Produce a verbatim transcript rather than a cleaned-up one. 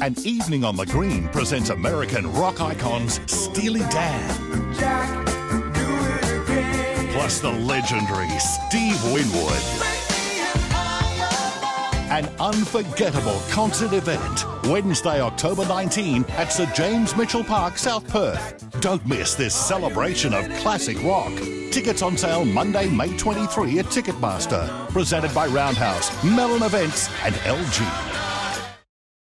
An Evening on the Green presents American rock icons Steely Dan. Jack, do it again. Plus the legendary Steve Winwood. An unforgettable concert event, Wednesday, October nineteenth at Sir James Mitchell Park, South Perth. Don't miss this celebration of classic rock. Tickets on sale Monday, May twenty-third at Ticketmaster. Presented by Roundhouse, Mellon Events and L G.